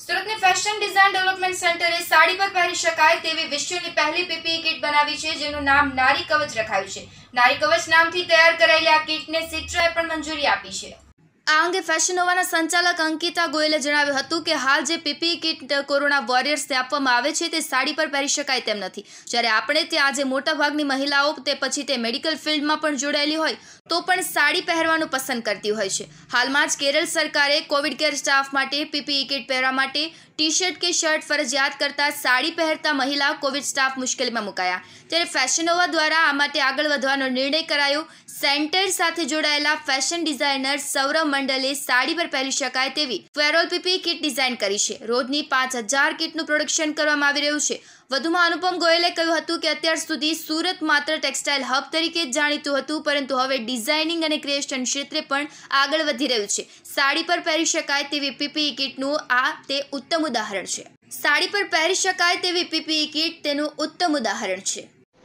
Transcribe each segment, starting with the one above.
સુરતની fashion design development સેન્ટરે સાડી પર પહેરી શકાય તેવી વિશ્વની પહેલી પીપીઈ કિટ બનાવી છે, જેનું નામ નારી કવચ રખાયું છે। નારી કવચ નામથી તૈયાર કરાયેલી આ કિટને સિટ્રાએ પણ મંજૂરી આપી છે। આ અંગે ફેશન નોવાના સંચાલક અંકિતા ગોયલે જણાવ્યું હતું કે હાલ જે પીપીઈ કિટ કોરોના વોરિયર્સને આપવામાં આવે છે તે સાડી પર પહેરી શકાય તેમ નથી। જ્યારે આપણે ત્યાં આજે મોટાભાગની મહિલાઓ તે પછી તે મેડિકલ ફિલ્ડમાં પણ જોડાયેલી હોય તો પણ સાડી પહેરવાનું પસંદ કરતી હોય છે। હાલમાં જ કેરળ સરકારે કોવિડ કેર સ્ટાફ માટે પીપીઈ કિટ પહેરવા માટે ટી શર્ટ કે શર્ટ ફરજિયાત કરતા સાડી પહેરતા મહિલા કોવિડ સ્ટાફ મુશ્કેલીમાં મુકાયા। ત્યારે ફેશન નોવા દ્વારા આ માટે આગળ વધવાનો નિર્ણય કરાયો। સેન્ટર સાથે જોડાયેલા ફેશન ડિઝાઇનર સૌરવ મંડલે સાડી પર પહેરી શકાય તેવી ફેરોલ પીપીઈ કિટ ડિઝાઇન કરી છે। રોજની 5000 કિટનું પ્રોડક્શન કરવામાં આવી રહ્યું છે। વધુમાં અનુપમ ગોયલે કહ્યું હતું કે અત્યાર સુધી સુરત માત્ર ટેક્સટાઇલ હબ તરીકે જ જાણીતું હતું, પરંતુ હવે ડિઝાઇનિંગ અને ક્રિએશન ક્ષેત્રે પણ આગળ વધી રહ્યું છે। સાડી પર પહેરી શકાય તેવી પીપીઈ કિટનું આ તે ઉત્તમ ઉદાહરણ છે। સાડી પર પહેરી શકાય તેવી પીપીઈ કિટ તેનું ઉત્તમ ઉદાહરણ છે।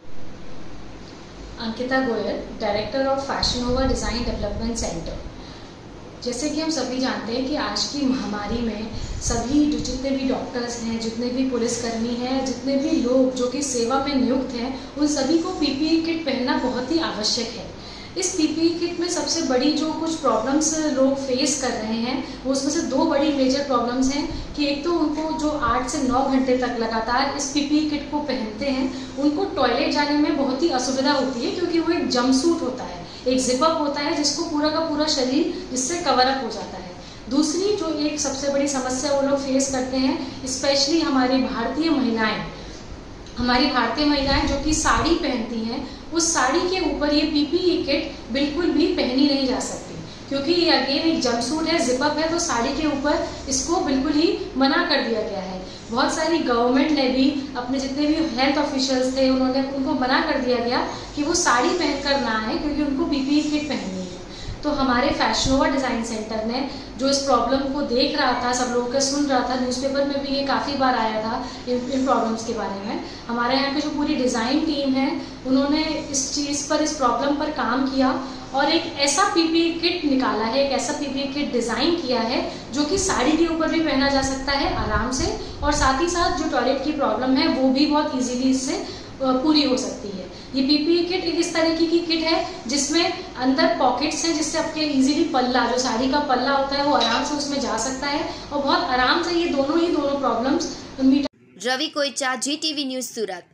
Ankita Goyal, director of fashion nova design development centre. जैसे कि हम सभी जानते हैं कि आज की महामारी में सभी जितने भी डॉक्टर्स हैं, जितने भी पुलिसकर्मी हैं, जितने भी लोग जो कि सेवा में नियुक्त हैं, उन सभी को पीपीई किट पहनना बहुत ही आवश्यक है। इस पीपीई किट में सबसे बड़ी जो कुछ प्रॉब्लम्स लोग फेस कर रहे हैं, वो उसमें से दो बड़ी मेजर प्रॉब्लम्स हैं कि एक तो उनको जो 8 से 9 घंटे तक लगातार इस पीपीई किट को पहनते हैं, उनको टॉयलेट जाने में बहुत ही असुविधा होती है, क्योंकि वो एक जंपसूट होता है, एक जिपअप होता है जिसको पूरा का पूरा शरीर जिससे कवर अप हो जाता है। दूसरी जो एक सबसे बड़ी समस्या वो लोग फेस करते हैं, स्पेशली हमारी भारतीय महिलाएं जो कि साड़ी पहनती हैं, उस साड़ी के ऊपर ये पीपीई किट बिल्कुल भी पहनी नहीं जा सकती, क्योंकि ये अगेन एक जंपसूट है, जिपअप है, तो साड़ी के ऊपर इसको बिल्कुल ही मना कर दिया गया है। बहुत सारी गवर्नमेंट ने भी अपने जितने भी हेल्थ ऑफिशियल्स थे उनको मना कर दिया गया कि वो साड़ी पहनकर ना आए, क्योंकि उनको पीपीई किट पहननी है। तो हमारे फैशन नोवा डिज़ाइन सेंटर ने जो इस प्रॉब्लम को देख रहा था, सब लोगों का सुन रहा था, न्यूज़पेपर में भी ये काफ़ी बार आया था इन प्रॉब्लम्स के बारे में। हमारे यहाँ की जो पूरी डिज़ाइन टीम है, उन्होंने इस चीज़ पर, इस प्रॉब्लम पर काम किया और एक ऐसा पीपीई किट निकाला है, एक ऐसा पीपीई किट डिज़ाइन किया है जो कि साड़ी के ऊपर भी पहना जा सकता है आराम से, और साथ ही साथ जो टॉयलेट की प्रॉब्लम है वो भी बहुत ईजीली इससे पूरी हो सकती है। ये पीपीई किट एक इस तरीके की किट है जिसमें अंदर पॉकेट्स हैं, जिससे आपके इजीली पल्ला, जो साड़ी का पल्ला होता है, वो आराम से उसमें जा सकता है और बहुत आराम से ये दोनों problems. Ravi Koicha, GTV news, सूरत।